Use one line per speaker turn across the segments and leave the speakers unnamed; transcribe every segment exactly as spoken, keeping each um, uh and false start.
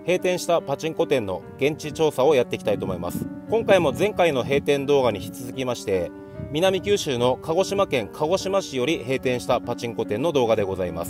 閉店したパチンコ店の現地調査をやっていきたいと思います。今回も前回の閉店動画に引き続きまして、南九州の鹿児島県鹿児島市より閉店したパチンコ店の動画でございます。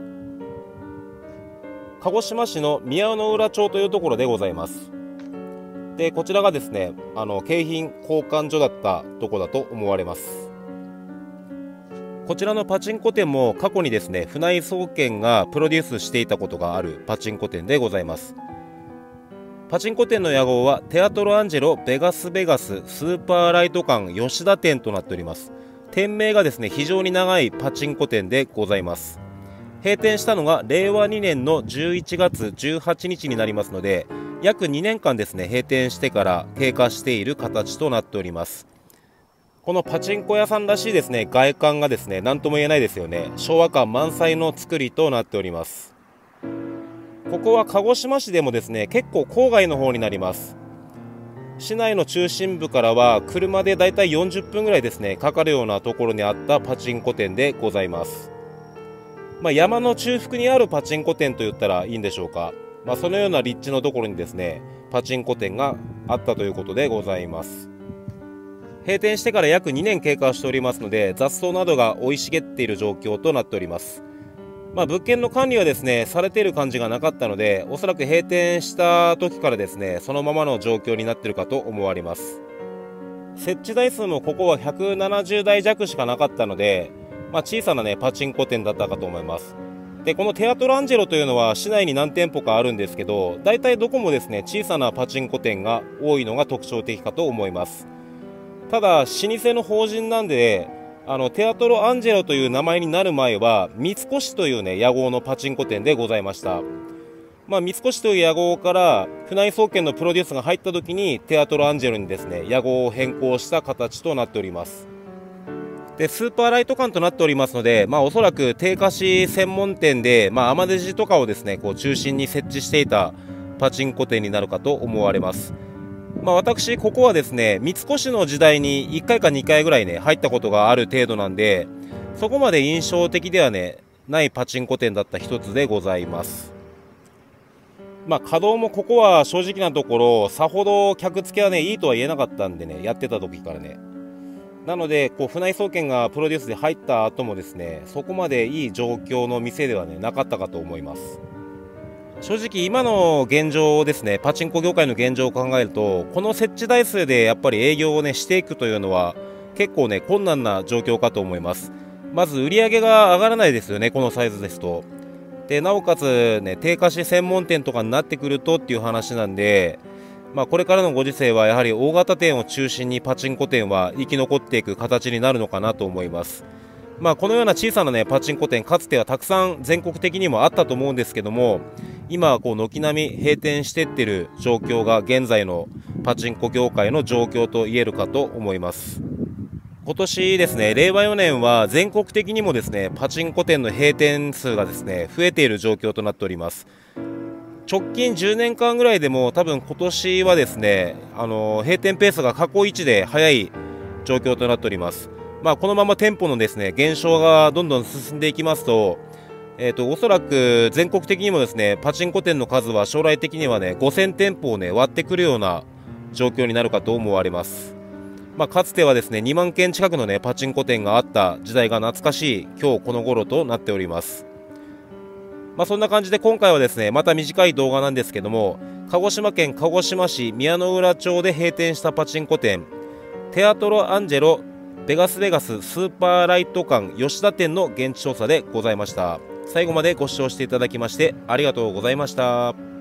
鹿児島市の宮之浦町というところでございます。で、こちらがですね、あの景品交換所だったところだと思われます。こちらのパチンコ店も過去にですね、船井総研がプロデュースしていたことがあるパチンコ店でございます。パチンコ店の屋号はテアトロアンジェロベガスベガススーパーライト館吉田店となっております。店名がですね、非常に長いパチンコ店でございます。閉店したのがれいわにねんのじゅういちがつじゅうはちにちになりますので、約にねんかんですね、閉店してから経過している形となっております。このパチンコ屋さんらしいですね、外観がですね、何とも言えないですよね。昭和感満載の作りとなっております。ここは鹿児島市でもですね、結構郊外の方になります。市内の中心部からは車でだいたいよんじゅっぷんぐらいですね、かかるようなところにあったパチンコ店でございます。まあ、山の中腹にあるパチンコ店といったらいいんでしょうか。まあ、そのような立地のところにですね、パチンコ店があったということでございます。閉店してから約にねん経過しておりますので、雑草などが生い茂っている状況となっております。まあ、物件の管理はですね、されている感じがなかったので、おそらく閉店した時からですね、そのままの状況になっているかと思われます。設置台数もここはひゃくななじゅうだいじゃくしかなかったので、まあ、小さなね、パチンコ店だったかと思います。で、このテアトロアンジェロというのは市内に何店舗かあるんですけど、大体どこもですね、小さなパチンコ店が多いのが特徴的かと思います。ただ、老舗の法人なんで、あのテアトロアンジェロという名前になる前は三越というね、屋号のパチンコ店でございました。まあ、三越という屋号から船井総研のプロデュースが入った時にテアトロアンジェロにですね、屋号を変更した形となっております。で、スーパーライト館となっておりますので、まあ、おそらく定価師専門店で、まあ、アマデジとかをですね、こう中心に設置していたパチンコ店になるかと思われます。まあ、私、ここはですね、三越の時代にいっかいかにかいぐらいね、入ったことがある程度なんで、そこまで印象的ではね、ないパチンコ店だった一つでございます。まあ、稼働もここは正直なところ、さほど客付けはね、いいとは言えなかったんでね、やってた時からね。なので、こう、船井総研がプロデュースで入った後もですね、そこまでいい状況の店ではね、なかったかと思います。正直今の現状ですね、パチンコ業界の現状を考えると、この設置台数でやっぱり営業をね、していくというのは結構ね、困難な状況かと思います。まず売り上げが上がらないですよね、このサイズですと。で、なおかつね、定価師専門店とかになってくるとっていう話なんで、まあ、これからのご時世はやはり大型店を中心にパチンコ店は生き残っていく形になるのかなと思います。まあ、このような小さなね、パチンコ店、かつてはたくさん全国的にもあったと思うんですけども、今はこう軒並み閉店していってる状況が現在のパチンコ業界の状況と言えるかと思います。今年ですね、れいわよねんは全国的にもですね、パチンコ店の閉店数がですね、増えている状況となっております。直近じゅうねんかんぐらいでも多分今年はですね、あの閉店ペースが過去一で早い状況となっております。まあ、このまま店舗のですね、減少がどんどん進んでいきますと、えーと、おそらく全国的にもですね、パチンコ店の数は将来的にはね、ごせんてんぽをね、割ってくるような状況になるかと思われます。まあ、かつてはですね、にまんけん近くのね、パチンコ店があった時代が懐かしい今日この頃となっております。まあ、そんな感じで今回はですね、また短い動画なんですけども、鹿児島県鹿児島市宮之浦町で閉店したパチンコ店、テアトロアンジェロベガスベガススーパーライト館吉田店の現地調査でございました。最後までご視聴していただきましてありがとうございました。